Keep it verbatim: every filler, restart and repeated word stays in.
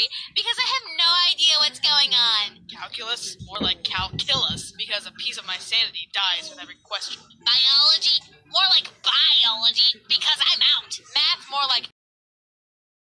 History, because I have no idea what's going on. Calculus? More like calculus, because a piece of my sanity dies with every question. Biology? More like biology, because